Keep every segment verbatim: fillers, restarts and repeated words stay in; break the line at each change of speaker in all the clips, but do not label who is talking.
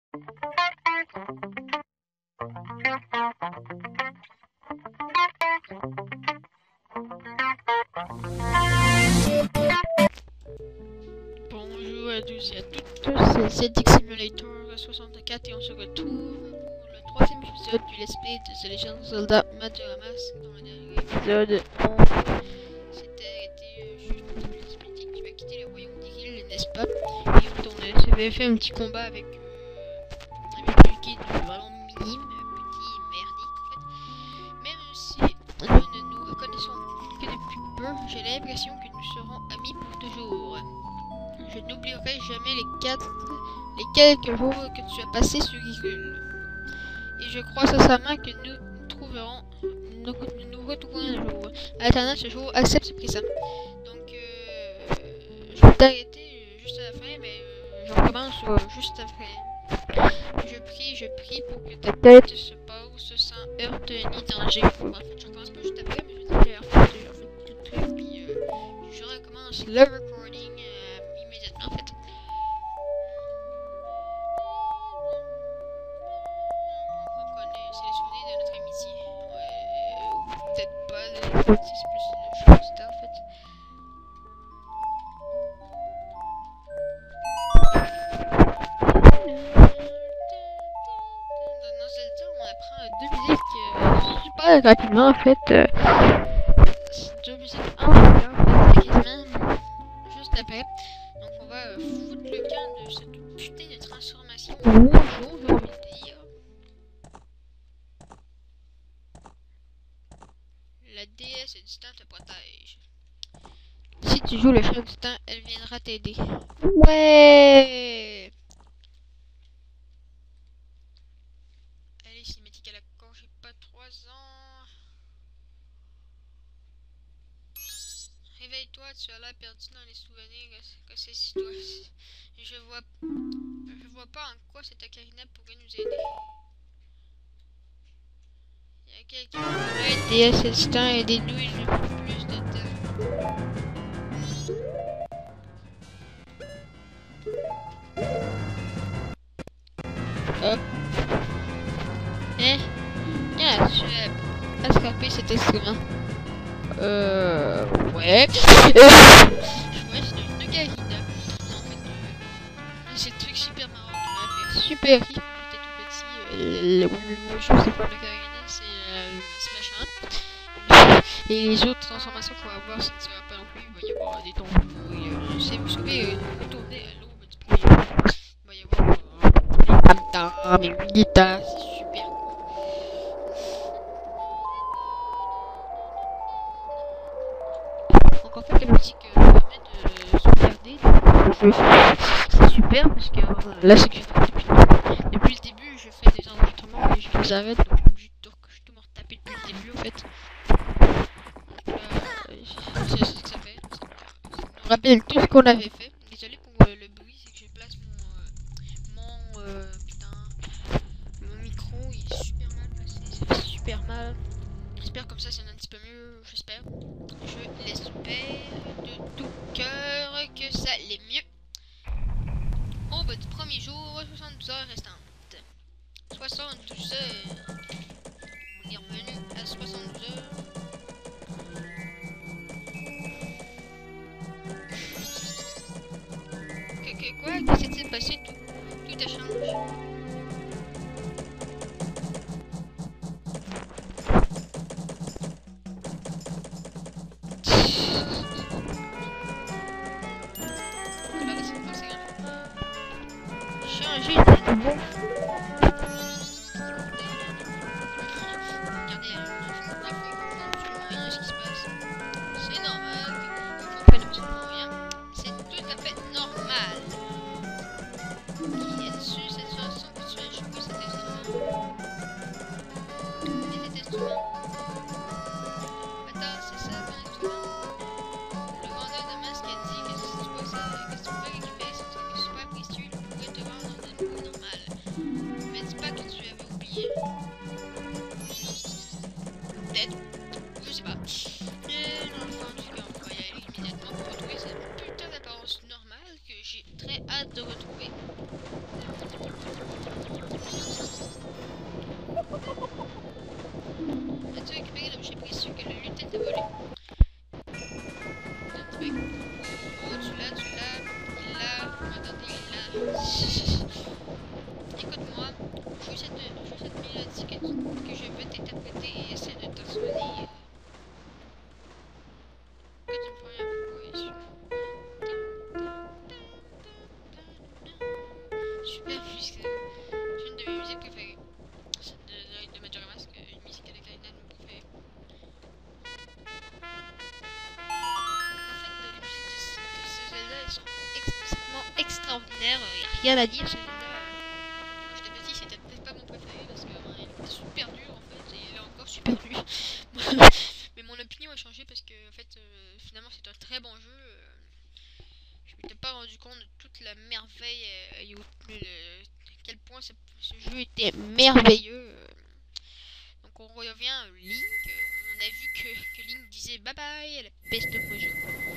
Bonjour à tous et à toutes, c'est Z X Simulator soixante-quatre et on se retrouve pour le troisième épisode du Let's Play de The Legend of Zelda Majora's Mask. Dans le dernier épisode, on s'était arrêté euh, juste pour une petite politique qui va quitter le royaume d'Hyrule, n'est-ce pas? Et on avait fait un petit combat avec, euh, avec le guide vraiment minime, petit et merdique en fait. Même si nous ne nous reconnaissons que depuis peu, j'ai l'impression que nous serons amis pour toujours. Je n'oublierai jamais les quatre, les quelques jours que tu as passés sur Hyrule. Et je crois sincèrement que nous nous trouverons, nous nous, nous retrouverons un jour. En attendant ce jour, accepte ce présent. Donc, euh, je vais t'arrêter euh, juste à la fin, mais euh, je recommence euh, juste après. Je prie, je prie pour que ta tête se pose sans heurte ni danger. Bon, en fait, je recommence pas juste après, mais je vais dire en fait, en fait, tout de suite, puis euh, je recommence le recording. Euh, immédiatement en fait. On connaît, c'est les souvenirs de notre amitié. Ouais, ou peut-être pas, le... c'est plus une chose en fait. Dans Zelda, on apprend deux musiques euh, super rapidement en fait. Euh, deux musiques en même temps, quasiment juste après. Donc on va euh, foutre le camp de cette putain de transformation. Bonjour, j'ai envie de dire. La déesse du temps te protège. Si tu joues le chef du temps, elle viendra t'aider. Ouais. Allez, cinématique à la con, j'ai pas trois ans. Réveille-toi, tu as l'air perdu dans les souvenirs que c'est si toi. Je vois, je vois pas en quoi cette ocarina pourrait nous aider. Il y a quelqu'un qui pourrait aider à ce temps et aider-nous une plus de temps. Hop. Hein? Ah, tu as attrapé cet instrument. Euh... Ouais. Euh... Ouais, c'est une ocarina. Non, en fait, euh, c'est le truc super marrant qui m'a fait super rire quand j'étais tout petit. Euh, le, le, le jeu, c'est pas l'ocarina, c'est euh, Smash un. Et les autres transformations qu'on va avoir, ça ne sera pas non plus. Il va y avoir des tombes. Euh, je sais, vous savez, euh, retourner à l'aube du premier jeu. Il va y avoir euh, des tam-tams, des guitares, c'est super cool. Donc en fait, la musique euh, permet de sauvegarder le jeu. C'est super parce que euh, là, c'est que je fais depuis, depuis le début, je fais des enregistrements et je les arrête, donc je suis obligé de tout, tout me retaper depuis le début en fait. C'est ce que ça fait. Ça nous rappelle tout ce qu'on avait fait. Désolé pour euh, le bruit, c'est que je place mon, euh, mon euh, putain, mon micro, il est super mal placé, ça fait super mal. J'espère comme ça, c'est un petit peu mieux, j'espère. Je l'espère de tout cœur que ça l'est mieux. Au bas du premier jour, soixante-douze heures restantes. soixante-douze heures. On est revenu à soixante-douze heures. Que, que quoi? Que s'est-il passé? Tout, tout a changé. Changer de nouveau. Regardez, la fouille comprend absolument rien ce qui se passe. C'est normal qu'on comprenne absolument rien. C'est tout à fait normal. Qui est-tu cette chanson que tu as joué cet instrument? Et cet instrument? Attends, c'est ça ton instrument? Le vendeur de masque a dit que si tu vois ça, que si tu pouvais récupérer ce truc super précieux, il pourrait te rendre de nouveau normal. Mais rien à dire, celui-là. Quand j'étais petit, c'était peut-être pas mon préféré parce que ouais, il était super dur en fait, et il est encore super dur. Mais mon opinion a changé parce que en fait, euh, finalement, c'est un très bon jeu. Euh, je m'étais pas rendu compte de toute la merveille euh, et au, le, le- à quel point ce, ce jeu était merveilleux. Euh. Donc on revient à Link. Euh, on a vu que, que Link disait bye bye à la peste mojo.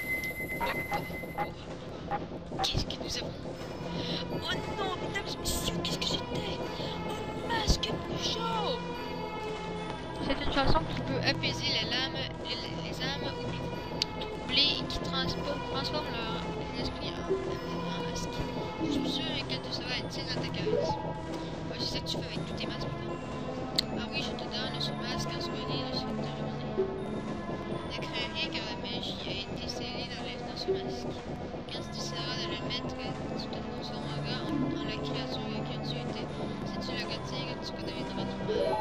Qu'est-ce que nous avons? Oh non, mesdames et messieurs, qu'est-ce que c'était? Oh, masque mojo! C'est une chanson qui peut apaiser les lames, les, les âmes oubliées et qui transforme, transforme leur esprit en, en masque. Je suis sûr que tu seras utile dans ta caresse. Ouais, c'est ça que tu fais avec tous tes masques. Ah oui, je te donne ce masque en souvenir de cette journée. Ne crains rien car la magie a été scellée dans, les, dans ce masque. Quand tu essaieras de le mettre, tu te transformeras en, en la créature que tu étais. Si tu le retires, tu redeviendras normal.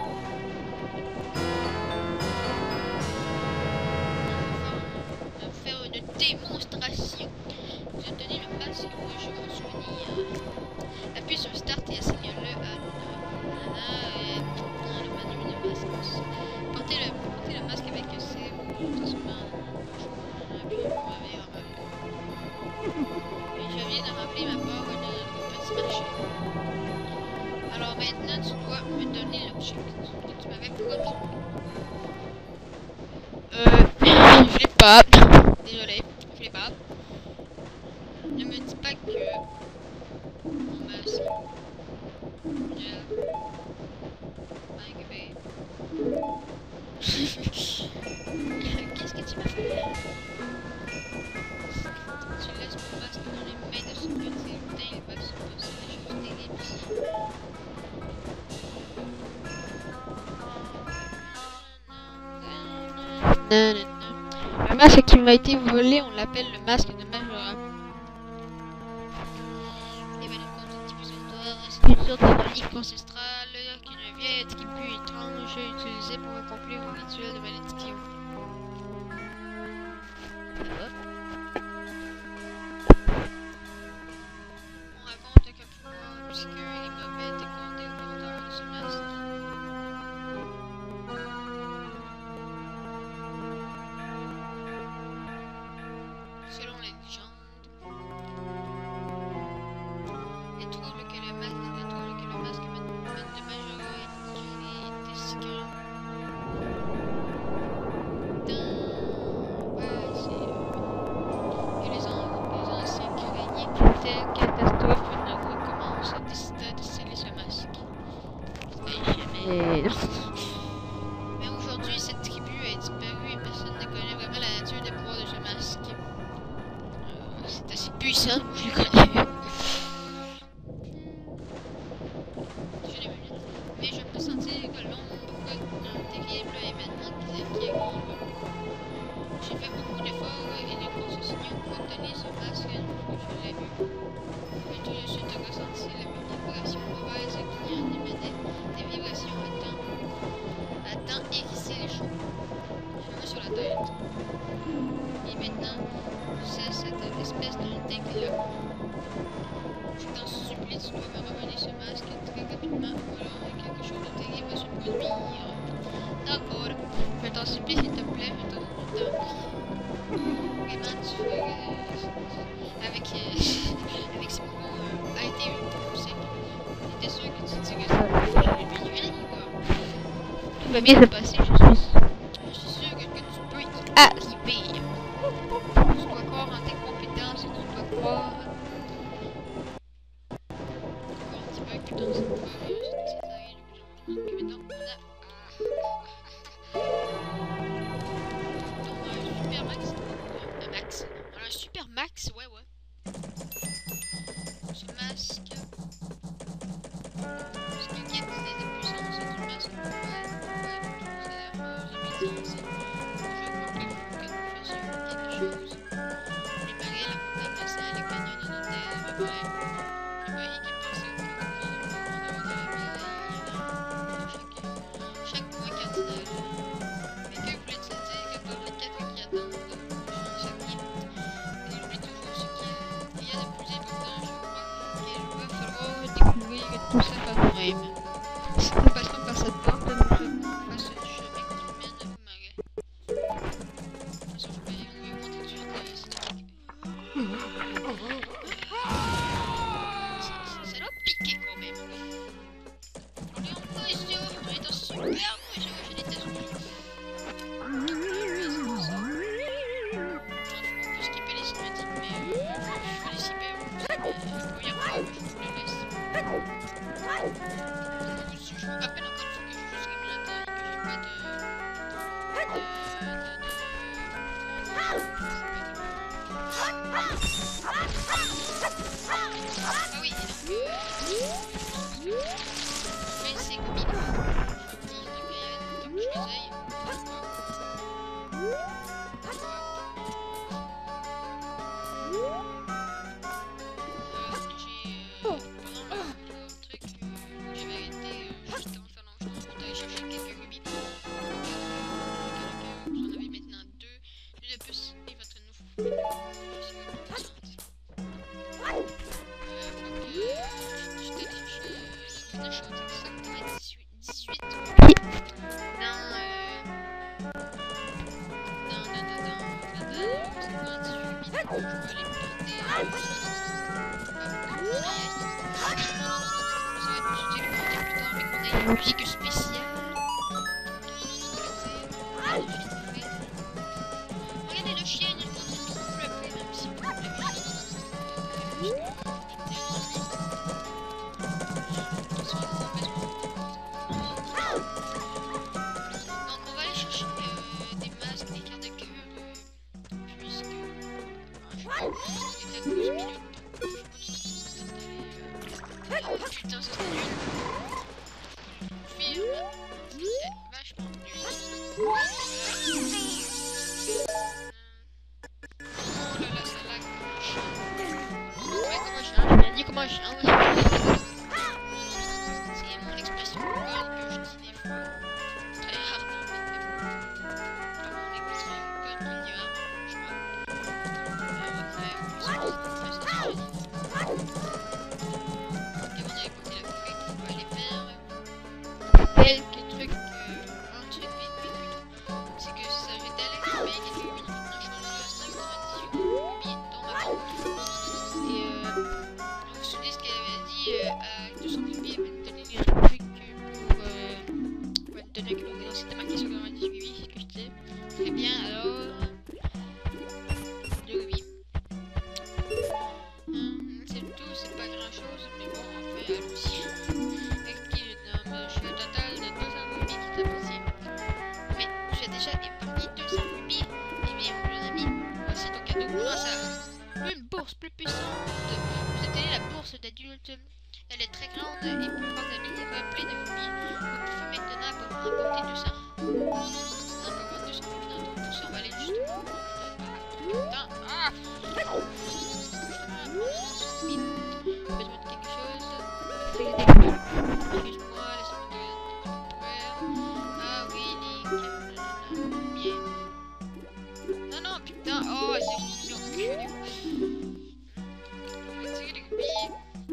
On va faire une démonstration. J'ai obtenu le masque rouge en souvenir. Appuie sur Start et assigne-le à Nana et dans le menu de masque. Portez le, portez le masque avec ses rouges, tout simplement. Puis vous m'avez ramassé. Et je viens de remplir ma part de notre petit marché. Alors maintenant, tu dois me donner l'objet que tu m'avais promis. Euh, je l'ai pas. Désolé, je l'ai pas. Ne me dis pas que mon masque. Yeah. Bang, bang. Qu'est-ce que tu m'as fait? Tu laisses mon masque dans les mains de ce petit lutin, il va se passer des choses terribles ici. Le masque qui m'a été volé, on l'appelle le masque de Majora. Et ben, le conte un petit peu sur toi, c'est une sorte de relique ancestrale qu'une vieille tribu étrange utilisée pour accomplir un rituel de malédiction. On raconte qu'un pouvoir obscur et mauvais était compté au porteur de ce masque. Selon les légendes, les troubles que le masque, les troubles que le masque de Majora a créé étaient si grands. Ouais, c'est euh, que les, an les anciens craignaient qu'une telle catastrophe ne recommence, décida de sceller ce masque. Mais jamais. Mais aujourd'hui, cette tribu a disparu et personne ne connaît vraiment la nature des pouvoirs de ce masque. Euh, c'est assez puissant, je le connais. Je l'ai vu. Mais je peux sentir que l'ombre d'un terrible événement qui, qui arrive. J'ai fait beaucoup d'efforts et de grosses signaux pour obtenir ce masque une fois que je l'ai vu. Mais tout de suite, j'ai ressenti la vibration mauvaise qui en émanait, des vibrations à temps, à temps hérisser les cheveux. Cheveux sur la tête. Et maintenant, c'est cette espèce de lutin qui est là. Je t'en supplie, tu dois me revenir ce masque très rapidement ou alors quelque chose de terrible va se produire. D'accord. Je t'en supplie, s'il te plaît, je t'en supplie. Vraiment, tu fais euh, avec, euh, avec ce mot euh, a été eu, tu sais. J'étais sûr que tu dirais ça. J'avais bien eu rien, quoi. Tout va bien se passer, je suis. Je suis sûr que, que tu peux y arriver. Tu dois croire en tes compétences et tu dois croire. Encore un petit peu que dans cette fois, c'est arrivé le plus que maintenant on a. Super max. Un max. On a un super max, ouais, ouais. Ce masque. Ce qui guide les puissances du masque. Ouais, ouais, c'est la fameuse obédience. Je crois Ouais, mais... Si on passe par cette porte, nous sommes en face du chemin qui mène au marais. De toute façon, je vais vous montrer tout de suite la statique. Ça doit piquer quand même. On est en position, on est dans super position, j'ai des tasses. On peut skipper les cinématiques, mais euh, je vais les skipper. Mais la première fois, je vous le laisse. Je me rappelle encore une fois que je joue sur émulateur et que j'ai pas de... de... de... Ah oui, et donc... Euh... Mais c'est comme il est. Je dis, donc je les aille. Musique spéciale. Regardez le chien, il continue de flipper même si vous l'avez vu. Donc on va aller chercher euh, des masques, des cartes de cœur, euh, puisque je vais douze minutes. Oh putain, ça c'est nul. C'était vachement nul. Oh là là, ça lag. Ouais, comment je change? J'ai dit comment je change. C'est mon expression conne que je dis des fois. Très rarement, mais des fois. Genre mon expression conne qui dit vraiment, je crois. Mais on va faire une chose très sensuelle. Ok, on a écouté la fouille, on va aller faire quelques trucs. C'était marqué sur quatre-vingt-dix-huit, oui, c'est ce que je disais. Très bien, alors... De oui. Hum, c'est tout, c'est pas grand chose, mais bon, enfin, allons-y. Ok, non, mais je suis au total de deux cents rubis qui est possible. Mais j'ai déjà épargné deux cents rubis. Eh bien, mon jeune ami, voici ton cadeau grâce à une bourse plus puissante. Vous êtes la bourse d'adulte. Elle est très grande et peut remplie remplie de rubis. Vous pouvez maintenant remporter deux cents. On va avoir deux cents rubis dans ton pouce. On va aller justement. Putain. Ah! Justement, besoin de quelque chose. Excuse-moi, laisse-moi regarder. Ah oui, Link. Bien. Non, non, putain. Oh, c'est mignon. Je vais tirer les rubis.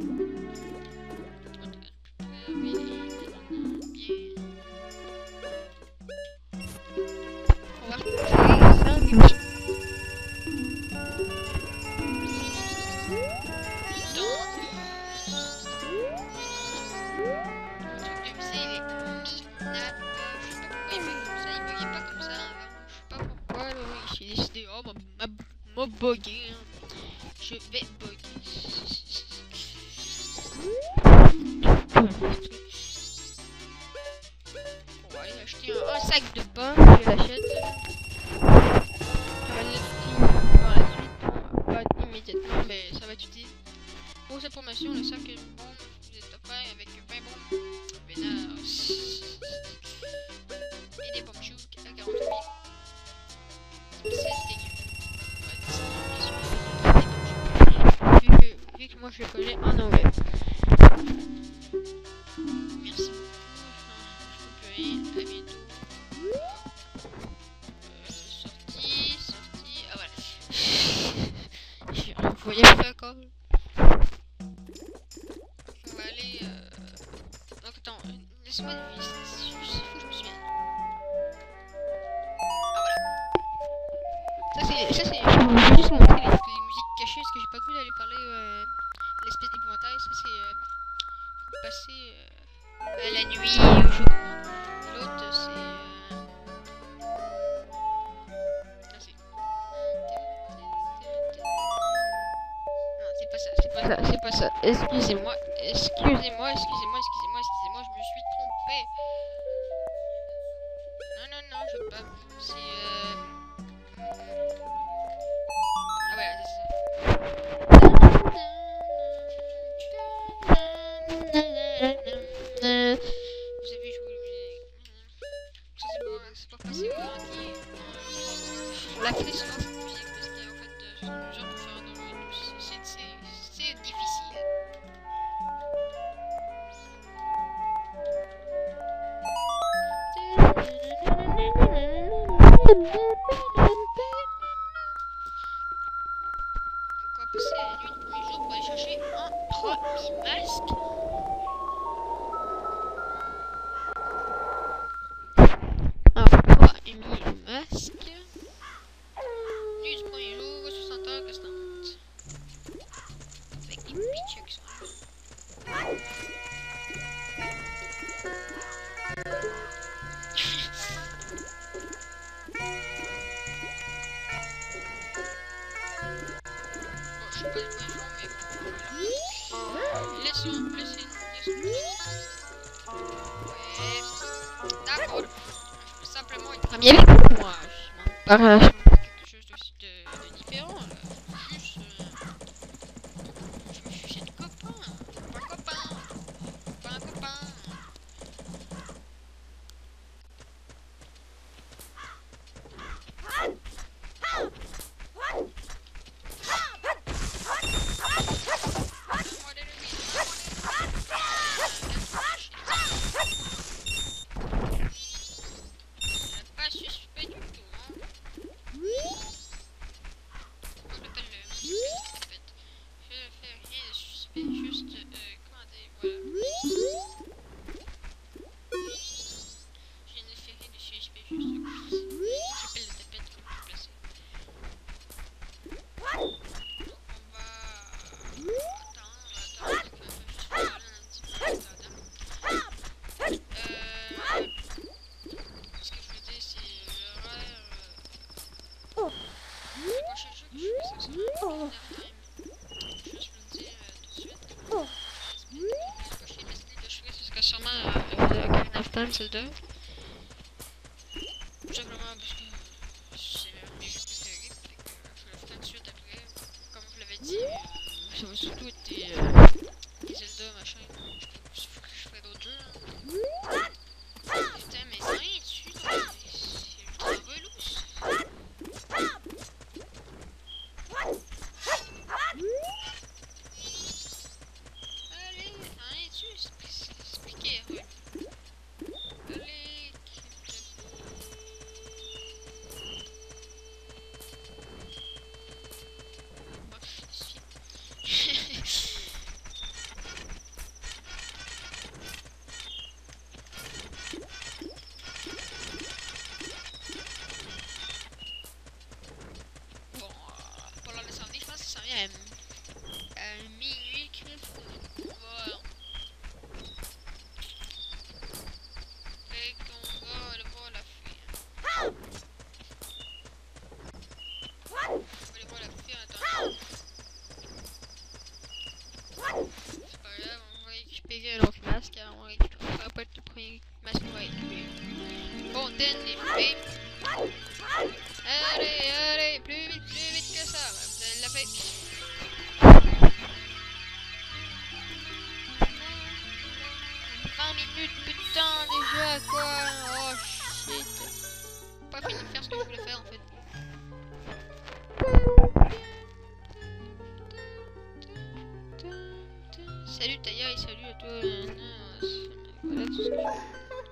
Moi bugger, hein. Je vais bugger. On va aller acheter un, un sac de pain, je l'achète. On va l'acheter par la suite, pas immédiatement, mais ça va être utile. Pour cette formation, le sac est bon, vous êtes offert avec vingt bons vénards et des pommes chouk à quarante mille. C'est dégueu. Vu que, vu que moi je le connais en anglais. Merci beaucoup. Je peux plus rien. À bientôt. Euh, sortie, sortie. Ah voilà. J'ai envoyé ça encore. On va aller. Euh... Laissez-moi deviner, il faut que je me souvienne. Ah voilà. Ça c'est, ça c'est, je vais juste vous montrer les, les musiques cachées parce que j'ai pas voulu aller parler euh, l'espèce d'épouvantail. Ça c'est euh, passer euh, la nuit au jour. L'autre c'est euh... ah, c'est... non c'est pas ça, c'est pas ça, c'est pas ça. Excusez-moi, excusez-moi, excusez-moi, excusez-moi, excusez-moi, je me suis trompé. Non non non, je veux pas. C'est euh... ah voilà, c'est ça. Vous avez joué ça c'est pour, c'est pour passer au dernier. Je la fais souvent cette musique parce qu'en fait euh, ce genre de faire dans le tout c'est c'est difficile. On va passer la nuit du premier jour pour aller chercher un premier masque. Un premier masque. Nuit du premier jour, soixante heures restantes. Avec des bitches qui sont là. Je sais pas de quoi ils font, mais voilà. Laissons, laissez, laissons. Ouais. D'accord. Je veux simplement être ami avec moi. Je m'en parle quelque chose de, de, de différent. Là. Juste. Euh, je me suis de copain. Pas un copain. Pas un copain. Juste, euh, comment dire, voilà. J'ai une ferrée de suspect juste. J'appelle la tapette comme je placer. On va attendre, on va attendre, donc on va juste parler un petit peu en attendant. Euh, ce que je veux dire, c'est l'horaire. Euh, le prochain jeu que je fais, ça sera un time. Sûrement euh, Ocarina of Time, c'est deux. Tout simplement parce que c'est mes jeux préférés. Fait que je vais le faire tout de suite après. Comme je l'avais dit, euh, ça va surtout être des, euh, des Zelda machin. Je faut que je ferai d'autres jeux. Putain, mais ça rien dessus, c'est ultra relou. Allez, rien dessus, c'est piqué. On va pas être le premier masque qu'on va équiper. Fontaine équipée. Allez, allez, plus vite, plus vite que ça. Vous allez la faire. vingt minutes, putain, déjà, quoi. Oh shit. Pas fini de faire ce que je voulais faire en fait. Salut Taya et salut à toi. Voilà tout ce que je veux.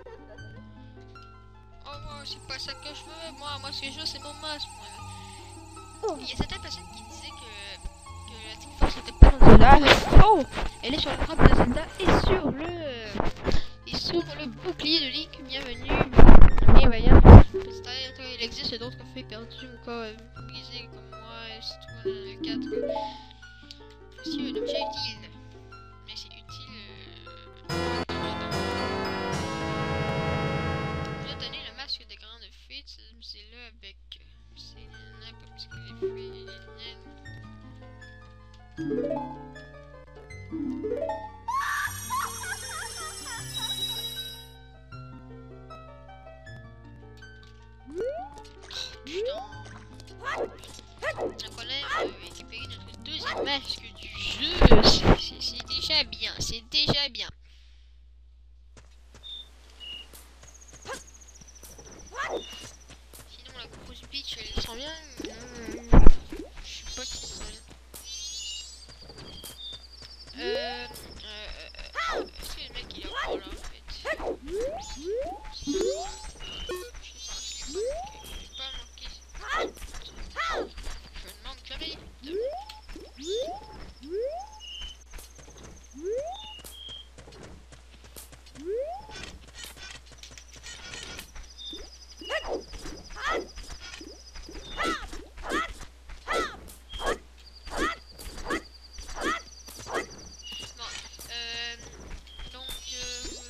Oh moi c'est pas ça que je veux, moi, moi ce que je veux c'est mon masque. Moi. Il y a certaines personnes qui disaient que, que la Team Force n'était pas dans Zelda. Oh, elle est sur le drap de Zelda et sur le et sur le bouclier de Link, bienvenue. Bienveillant. Peut-être il existe d'autres feuilles perdues ou cas brisées comme moi, et si tu vois dans le quatre. Voici un objet utile. Mais c'est utile. Euh... Je vais donner le masque de grande fée, c'est là avec. C'est n'importe ce que les fées. Donc on a euh, récupéré notre deuxième masque du jeu. C'est déjà bien, c'est déjà bien. Sinon la grosse bitch elle sent bien. Euh, je sais pas si ça sent bien. Euh, euh, euh, est-ce que le mec il est encore là en fait? Je sais pas, je l'ai pas marqué. Je l'ai pas marqué. Je ne manque jamais de... Bon, euh, donc, euh,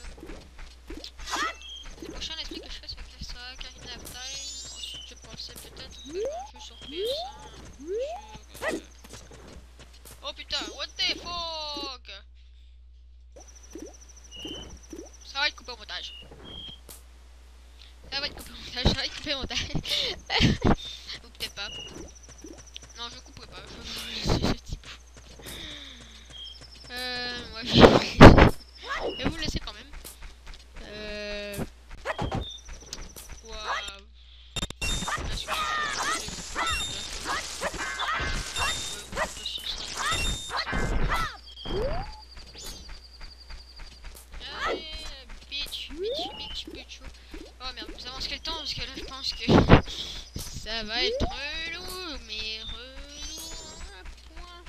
le prochain esprit que je ferai, c'est que ça sera Karina After. Ensuite, je pensais peut-être que je joue sur P S un, sur... Euh... Oh putain, what the fuck? Ça va être coupé au montage. Ça va être coupé au montage, ça va être coupé au montage. Ou peut-être pas. Non, je couperai pas, je vais vous laisser ce type. Euh, ouais, je vais vous laisser quand même. Euh... Quoi? Bitch, bitch, bitch, bitch. Oh merde, vous avancez quel temps parce que là je pense que ça va être relou, mais relou à point.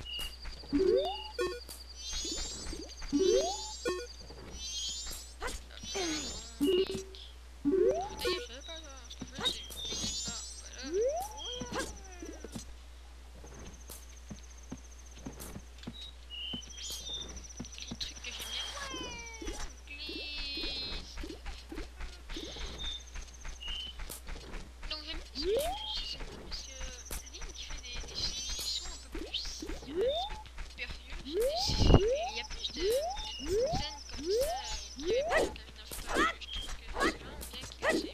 D'ailleurs, je savais pas ça, ce que je veux c'est utiliser ça. Voilà. Les trucs que j'aime bien. Glisse. Donc j'aime bien ce que j'aime plus, c'est parce que Link fait des, des, des sons un peu plus sérieux, périlleux. Il y a plus de, de scènes comme ça qui avait pas dans Karina After. Je trouve que c'est vraiment bien qu'il s'est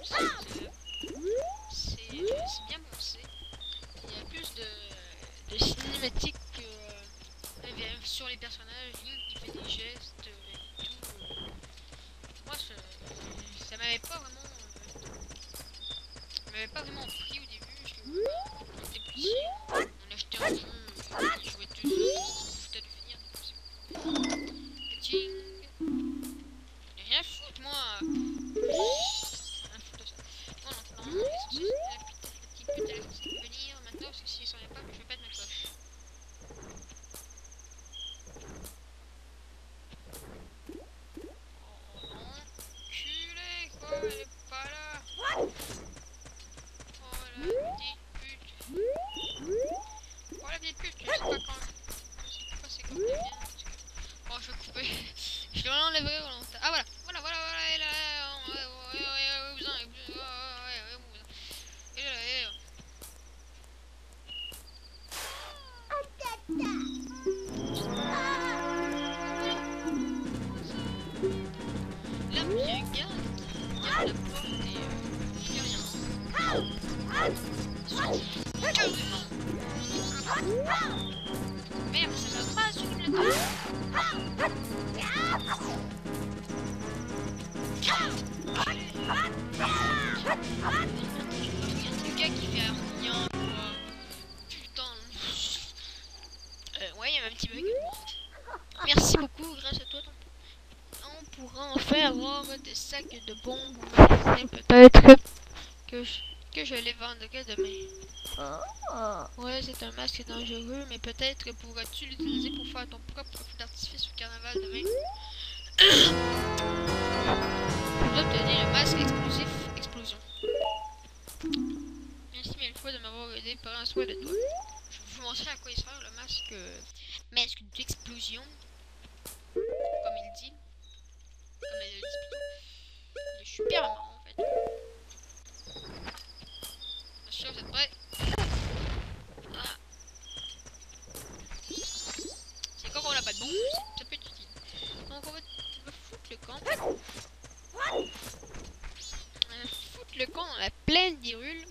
c'est bien pensé. Il y a plus de, de cinématiques euh, sur les personnages, Link qui fait des gestes euh, et tout. Euh. Moi, ça, ça m'avait pas vraiment, euh, m'avait pas vraiment pris au début. Parce que euh, quand on était petit, on achetait un jeu, on jouait deux heures, on foutait de finir. Tching. Rien à foutre, moi. Rien à foutre de ça. Bon, donc, normalement, il est censé, la petite pute, elle est censée venir maintenant, parce que s'il s'en est pas, je vais pas être ma cloche. Enculé, quoi, elle est pas là. Oh, la petite pute. Oh, la petite pute, je sais pas quand. Je sais pas c'est quand elle vient. Oh, je vais couper. Je l'enlèverai volontairement. Ah, voilà, voilà, voilà, voilà, elle est là. Ouais, ouais, ouais, ouais, vous en, ouais, ouais, ouais, vous en. Elle est là, elle est là. Là, il y a un gars qui garde la porte et euh, il fait rien. Merde, ça va pas sur le temps. Il y a un gars qui fait un rien, quoi. Putain. Euh, ouais, il y a un petit bug. Merci beaucoup, grâce à toi, on pourra enfin avoir des sacs de bombes ou peut-être que je, que je les vendrai demain. Ouais, c'est un masque dangereux, mais peut-être pourras-tu l'utiliser pour faire ton propre feu d'artifice au carnaval demain. professeur, le masque, euh, masque d'explosion, comme il dit, comme elle le dit plutôt. Il est super marrant en fait. Bien sûr, vous êtes prêts? Ah. C'est quand on n'a pas de bombe, ça peut être utile. Donc on va, on va foutre le camp. On va foutre le camp dans la plaine d'Hyrule.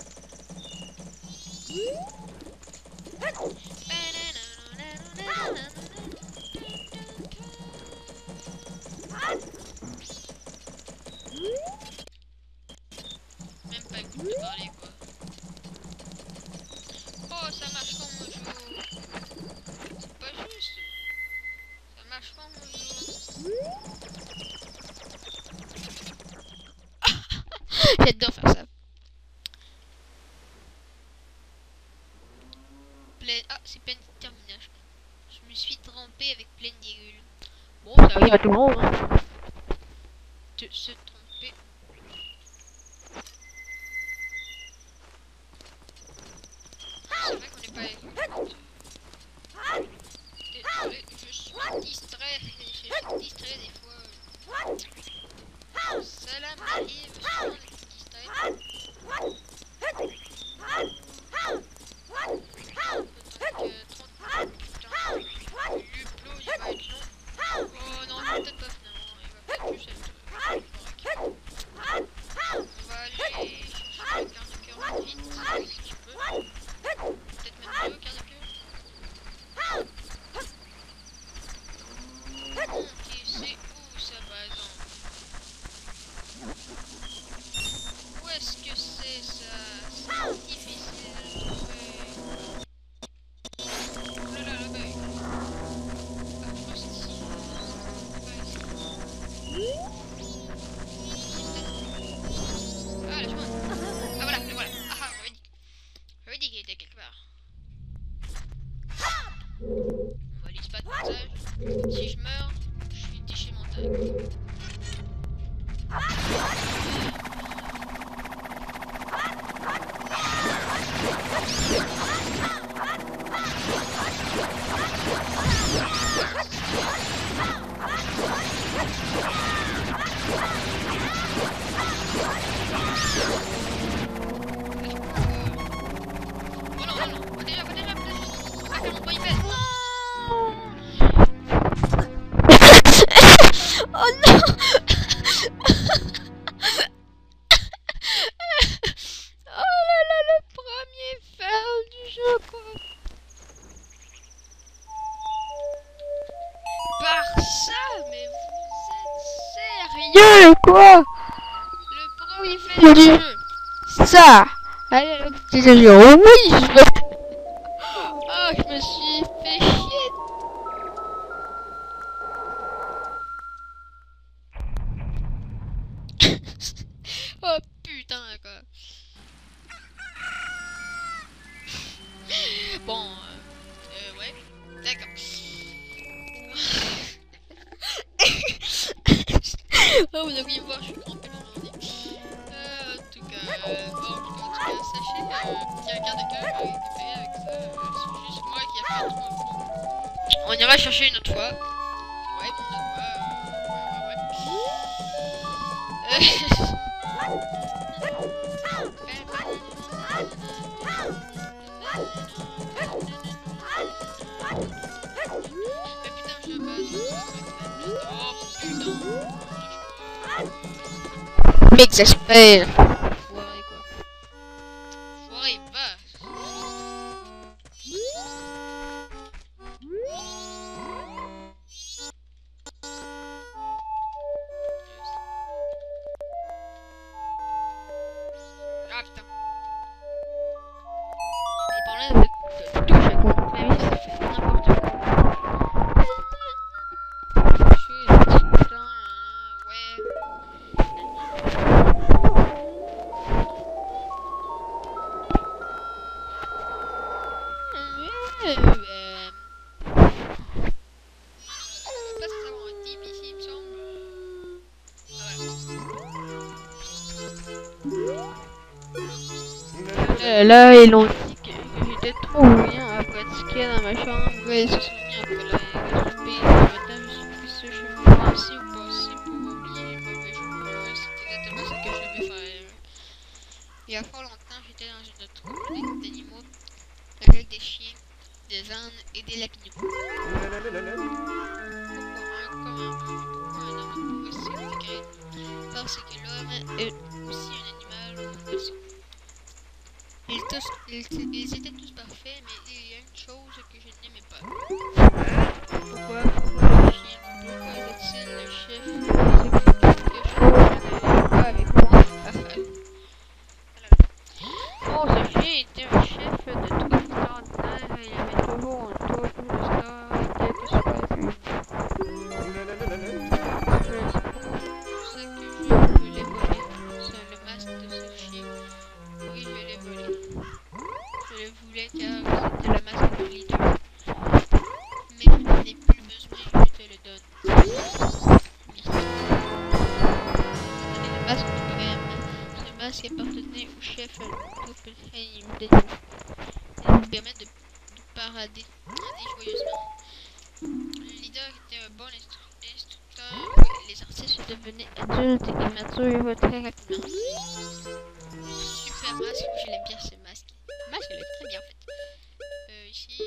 Même pas le coup de parler quoi. Oh ça marche quand on joue. C'est pas juste. Ça marche quand on joue. J'adore faire ça. Pleine... Ah c'est pleine terminage. Je me suis trempé avec pleine d'Hyrule. Bon ça arrive à tout le monde hein. De se tromper. C'est vrai qu'on n'est pas écoute. Désolé, je suis distrait. Je suis distrait des fois. Cela m'arrive souvent d'être distrait. Donc, euh, trente putain. L'upload il va être long. Oh non, peut-être pas finalement. Il va peut-être juste être. Euh, on va aller chercher le quart de cœur vite si je peux. Peut-être même deux quarts de cœur. Ok, c'est où sa base? Où est-ce que c'est ça? C'est difficile de trouver. Oh là là, là-bas. Ah, je pense ici. Pas ici. Ah, le chemin. Ah, voilà, le voilà. Ah, ah, j'avais dit. J'avais dit qu'il était quelque part. On va aller se battre comme ça. Si je meurs, je suis déchet mental. Oh non, non, non, pas déjà, pas déjà, pas déjà. Ah, comment pas y faire? Oh non. Oh là là, le premier fail du jeu quoi. Par ça, mais vous êtes sérieux quoi? Le premier fail du jeu. Ça. Allez, la petite jeu. Oui, je veux. Oh, je me suis fait chier. Oh putain quoi. Bon, euh, euh ouais, d'accord. Oh vous devriez voir, je suis trempé aujourd'hui. Euh, en tout cas, euh, bon, en tout cas, sachez euh, qu'il y a un quart de cœur à récupérer avec ça. Euh, c'est juste moi qui a fait trop au fond. On ira chercher une autre fois. Ouais, une autre fois. Euh, ouais, ouais, ouais. Euh, M'exaspère. Foiré quoi. Foiré va. Ah putain. J'ai parlé de touche à quoi. Mais oui, ça fait n'importe quoi. Je suis putain. Ouais. Euh, euh, pas ça avoir un type ici, il me semble. Ah, voilà. Euh, là, ils ont dit que j'étais trop bien à pratiquer ma chambre et ils se sont mis en colère. Je paye maintenant, je suis plus sûr que je suis pensé au passé pour oublier les mauvais jours. C'est exactement ce que je vais faire. Il y a fort longtemps, j'étais dans une troupe d'animaux avec des chiens, des ânes et des lapinous. Pourquoi un, comment, pourquoi un homme pourrait se dégrader? Parce que l'homme est aussi un animal au poisson. Ils, tous, ils, ils étaient tous parfaits, mais il y a une chose que je n'aimais pas. Pourquoi, pourquoi le chien? Pourquoi est-il le chef? C'est quelque chose que je n'avais pas avec moi à faire. Oh, ce chien était un chef de troupe extraordinaire. Il avait toujours un troupe de stars et quelques superbes. C'est pour ça que je voulais voler. C'est le masque de ce chien. Oui, je l'ai volé. Je le voulais car c'était le masque du leader. Mais je n'en ai plus besoin, je te le donne. Oui. C'était le masque du Brême. Ce masque appartenait au chef du groupe d'animaux. Il nous permet de, de parader joyeusement. Le leader était un bon instru instructeur. Les artistes devenaient adultes et matures très rapidement. Super masque, je l'aime bien ce masque. Le masque, il est très bien fait. Euh, ici.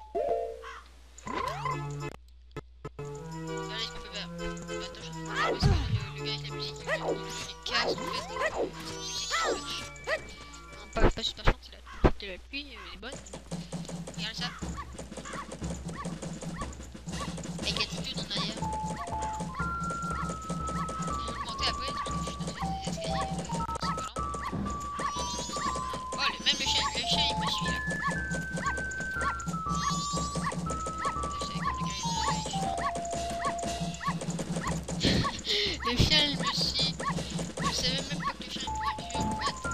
Regardez ce qu'on peut faire. Attends, je vais parce que le, le gars avec la musique, il, il, il casse en fait. La musique qui marche. On parle pas super fort, c'est la musique de la pluie, elle est bonne. Regarde ça. Avec l'attitude en arrière. Je vais le monter après, parce que je suis dans les escaliers. C'est pas long. Oh, le, même le chien, le chien il me suit là. Le chien il me suit. Je savais même pas que le chien pouvait me suivre en fait.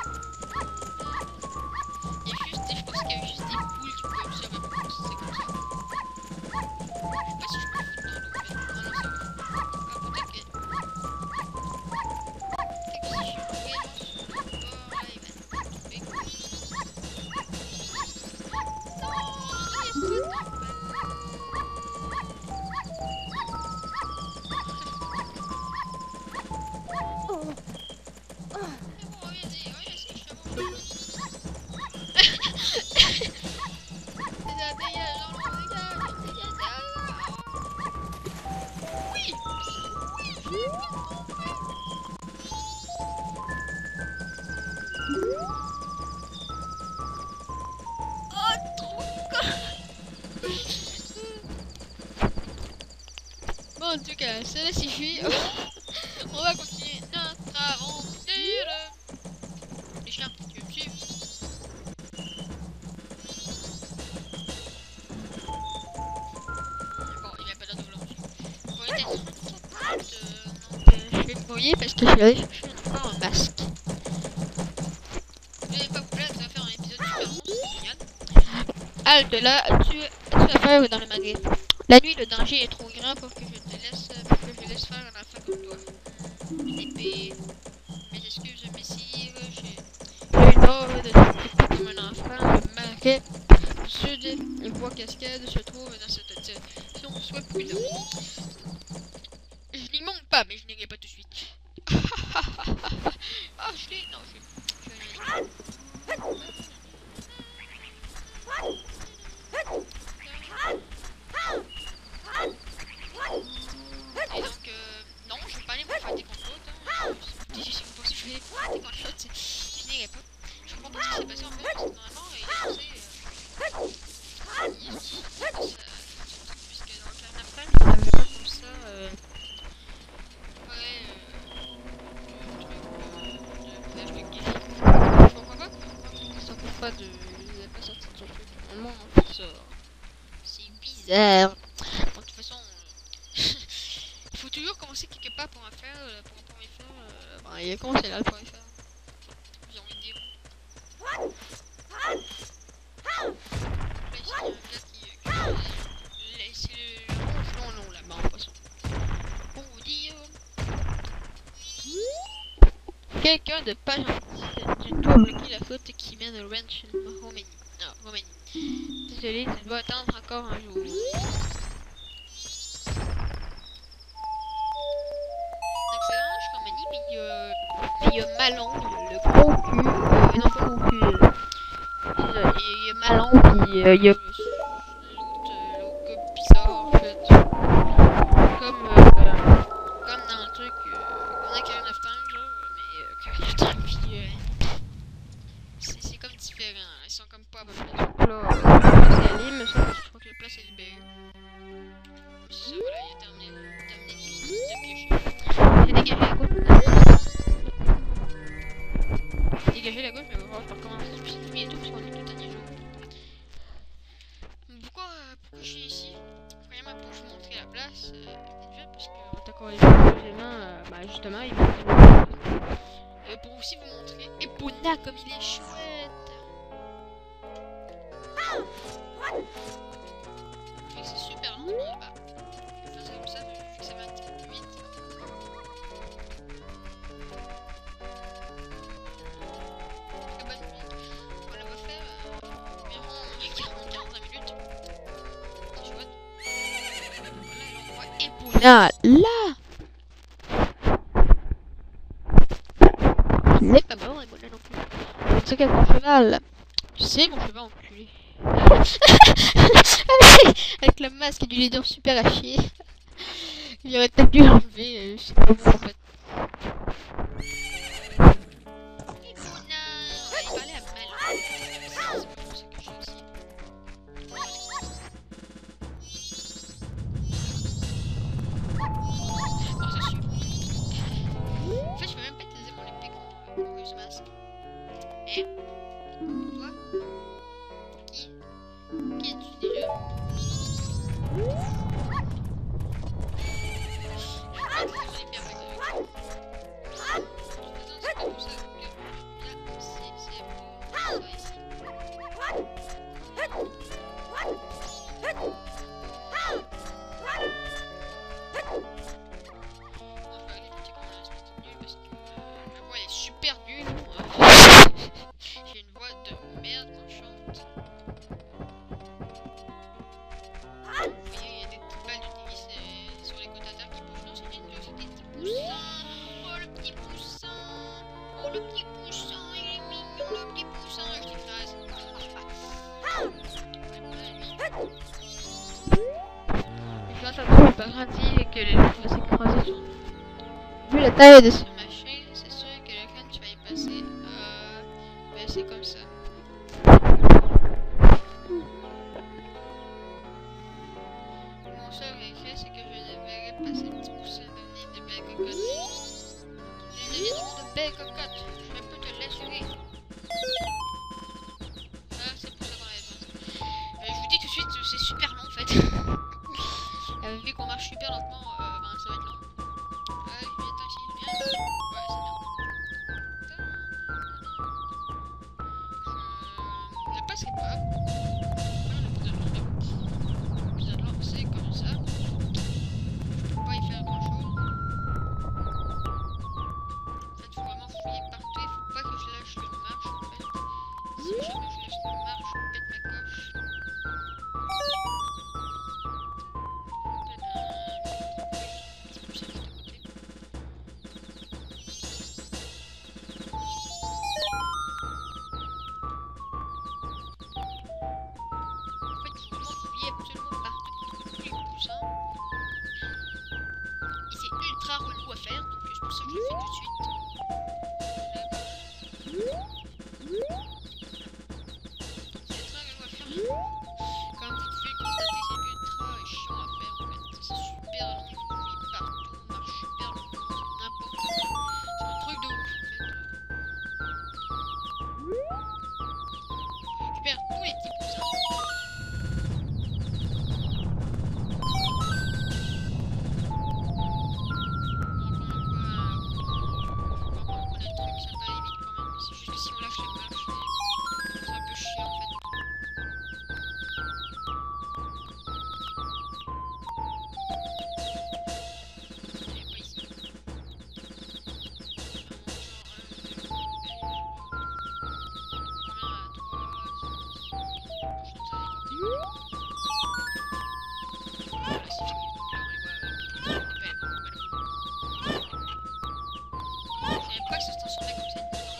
Il y a juste, je pense qu'il y avait juste des poules qui pouvaient me suivre, mais c'est comme ça. Je sais pas si je peux le foutre dans l'eau, mais non, non, c'est bon. Ah, peut-être que. Peut-être que si je suis vraiment sur le bord, là, il va tomber. Non, il est pas tombé. Bon, en tout cas, cela suffit. On va continuer notre aventure. Les chiens, tu veux me suivre? Bon, il n'y a pas d'autre aujourd'hui. Bon, il était trente-quatre minutes, euh, donc euh, je vais me mouiller parce que je vais aller chercher encore un masque. Je n'ai pas voulu, ça va faire un épisode super long, c'est génial. Halte là, tu, tu as affaire dans le magasin. La nuit, le danger est trop grand pour que je te laisse, pour que je laisse faire un enfant comme toi. Une épée. Mes excuses, messire. J'ai une ordre de t'occuper comme un enfant. Le marais du sud, les bois cascades se trouvent dans cette direction. Sois prudent. Je n'y monte pas, mais je n'irai pas tout de suite. Ah, je l'ai. Non, je l'ai. Et donc, euh, non, je vais pas aller me fighter contre l'autre. Hein. Si, si vous pensez que je vais fighter contre l'autre, je n'irai pas. Je comprends pas ce qui s'est passé en fait, parce que normalement, il est censé. Euh, il, il, ça, puisque dans le Carnal Prime, il n'avait pas comme ça. Euh, ouais, euh, de trucs de guérison. Je comprends pas pourquoi il ne sortait pas de. Il n'a pas sorti de son truc. Normalement, en fait, ça. C'est bizarre. Bon, de toute façon. Il faut toujours commencer quelque part pour en faire, euh, pour un point F R. Euh, ben, il a commencé là le point F R. J'ai envie de dire. Là, ici, il y a un gars qui. Euh, qui c'est le rouge long long là-bas en passant. Pour vous dire. Quelqu'un de pas gentil. Tu dois bloquer la route qui mène au ranch Mahomany. Ah, Roumanie. Désolé, ça doit attendre encore un jour. Excellent, je Roumanie, mais il y a, mais il y a Malon, le gros cul, euh, non pas gros cul, euh, il y a, il y a Malon, puis euh, il y a l'autre euh, l'autre gars bizarre, en fait. Comme, euh, comme dans le truc, euh, on a Ocarina of Time, genre, mais euh, Ocarina of Time, puis euh, c'est comme différent, ils sont comme pas à peu près. Là, c'est allé, mais ça, je crois que la place est libérée. C'est ça, voilà, il a terminé, terminé de piocher. J'ai dégagé la gauche. J'ai dégagé la gauche, mais il va falloir que je recommence tout de bientôt parce qu'on est tout le dernier jour. Pourquoi, euh, pourquoi je suis ici? Premièrement, pour vous montrer la place, euh, vite vite, parce que d'accord, les gens, deuxièmement, euh, bah, justement, ils vont euh, pour aussi vous montrer Epona comme il est chouette. Fait que c'est super long, mais bah, je vais faire ça comme ça, mais je vais que ça va un petit peu plus vite. Très bonne musique. On la va faire euh, environ quarante à quarante-cinq minutes. C'est chouette. Voilà, l'endroit Epona, là. Je sais pas mort, Epona non plus. C'est ça qu'elle a mon cheval. Tu sais, mon cheval enculé. Avec le masque et du leader super à chier. Il aurait peut-être dû l'enlever, euh, je sais pas où en fait. Epona, on va aller parler à Malon. C'est pour ça que je suis ici. Bon, ça suffit. En fait, je peux même pas utiliser mon épée contre mon ruse masque. Eh? Toi? Qui? Qui es-tu déjà? Super nul. J'ai une voix de merde quand je chante. Vous voyez, il y a des petites balles de tennis euh, sur les côtes à terre qui bougent. Non, c'est une c'est des petits poussins. Oh, le petit poussin. Oh, le petit poussin. Il est mignon, le petit poussin. Je t'écrase. Je pense à moi, j'ai pas grandi et que les gens vont s'écraser sur nous. Vu la taille de ce machin, c'est sûr que le crâne tu vas y passer. Euh, ben c'est comme ça. Mon seul regret, c'est que je ne verrai pas ces petits poussins devenir de belles cocottes. Ils deviendront de belles cocottes, je peux te l'assurer. Ah, c'est pour ça qu'on avait pensé. Euh, je vous dis tout de suite, c'est super long en fait. euh, vu qu'on marche super lentement, euh, ben, ça va être long. Ouais, viens ici, viens. Ouais, c'est bien. Je ne passerai pas. L'épisode long, c'est comme ça. Je peux pas y faire grand chose. En fait, il faut vraiment fouiller partout. Il faut pas que je lâche le marche en fait. Si jamais je lâche le marche, je pète ma coche. Absolument partout pour trouver les poussins. Et c'est ultra relou à faire, donc c'est pour ça que je le fais tout de suite. C'est ultra relou à faire, mais comme vous pouvez le constater, c'est ultra chiant à faire en fait. C'est super long, il faut fouiller partout, on marche super longtemps, c'est n'importe quoi. C'est un truc de ouf en fait. On récupère tous les petits poussins. C'est juste que si on lâche les marches, c'est un peu chiant en fait. savais pas que ça se transformait comme ça.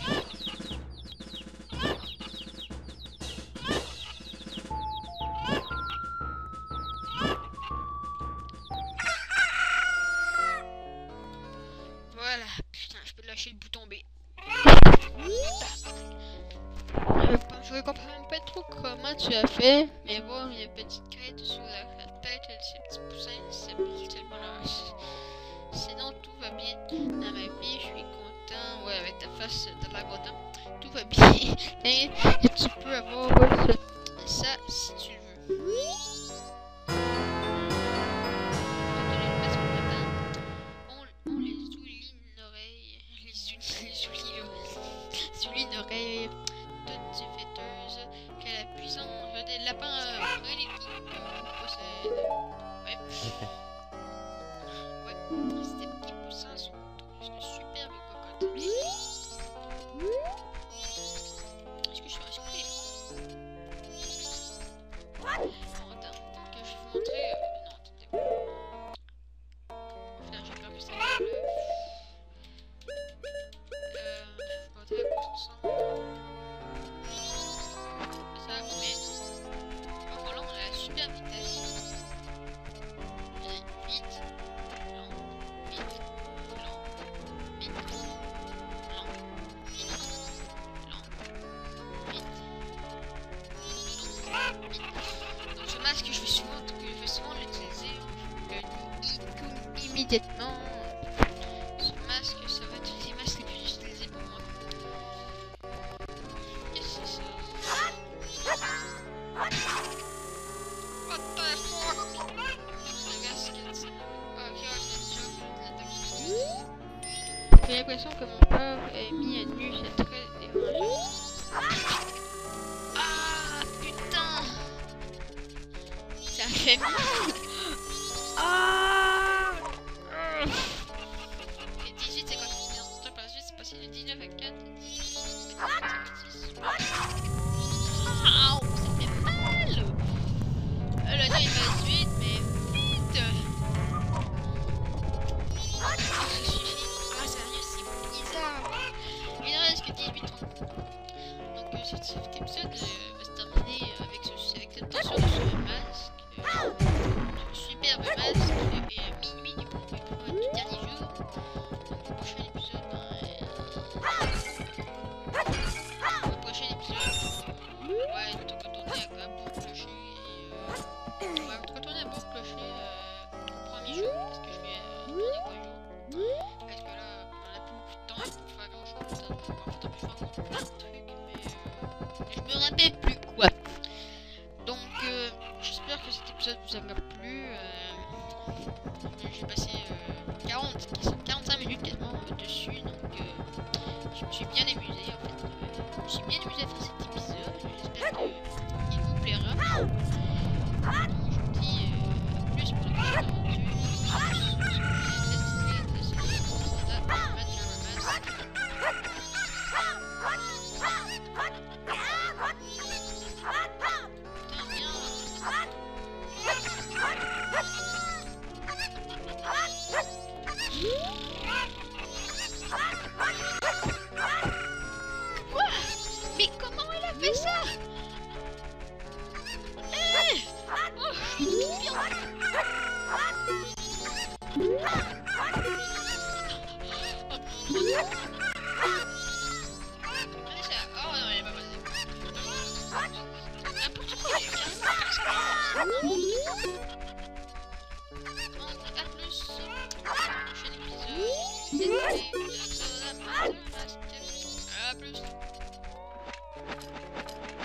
Voilà, putain, je peux lâcher le bouton B. Je ne comprends même pas trop comment tu as fait, mais bon, il y a une petite crête sur la tête de ces petits poussins, c'est le bonheur. Sinon, tout va bien dans ma vie, je suis content. Ouais, avec ta face, t'as l'air content. Tout va bien. Et, et tu peux avoir ouais, ça, ça si tu le veux. On, on les souligne une oreille. Les souligne, les souligne, les souligne une oreille. Toute fêteuse. Que la puissance des lapins reléqués possède. Ouais. Ouais. Ces petits poussins sont tous de superbes cocottes. Est-ce que je suis inscrit? Attends, que je vais vous montrer. Euh, non, attendez. Enfin, j'ai perdu ça. Le... Euh, je vais vous montrer à quoi ça ressemble. Ça, mais. Oh, voilà, on a la super vitesse. Et vite. Lent. Vite. Lent. Vite. Lent. Vite. Lent. Vite. Lent. Vite. Donc ce masque, je vais souvent, que je vais souvent l'utiliser. Je le immédiatement. Ce masque, ça va être les masques les plus utilisés pour moi. Qu'est-ce que c'est ça? What the fuck? C'est un masque. Ah, ok, c'est un joke de l'attaque. J'ai l'impression que mon père est mis à nu, c'est très dérangeant. Ah, putain! Ça fait mal! Ah! Et dix-huit, c'est quoi? Non, pas dix-huit, c'est passé de dix-neuf à quatre. Ah, ça fait mal! Euh, là, il va dix-huit, mais vite! Ah, ça suffit. Ah, sérieux, c'est bizarre! Il en reste que dix-huit ans. Donc, euh, cet, cet épisode euh, va se terminer avec, ce, avec cette tension de ce masque. Euh, ce superbe masque. Et à minuit, du coup, pour le dernier jour. Donc, le prochain épisode. Euh, le prochain épisode. Euh, ouais, il faut retourner à Bourg-Clocher. Et, euh, on va retourner à Bourg-Clocher euh, au premier jour. Parce que je vais euh, tourner quoi jour. Parce que là, on a plus beaucoup de temps pour faire grand chose. En fait, on peut faire plein de trucs. Mais euh, je me rappelle plus quoi. Donc, euh, j'espère que cet épisode vous aura plu. Euh, J'ai passé euh, quarante, quarante-cinq minutes quasiment euh, dessus. Donc, euh, je me suis bien amusé en fait. Euh, je me suis bien amusé à faire cet épisode. J'espère qu'il vous plaira. Donc, je vous dis euh, à plus pour la prochaine aventure. Let's play de Zelda Majora's Mask. Quoi? Mais comment elle a fait ça? Eh! Oh, je suis trop bien. Allez, ça... Oh non, elle est pas bonne. N'importe quoi, il y a carrément n'importe quoi. Donc, à plus pour le prochain épisode. À plus.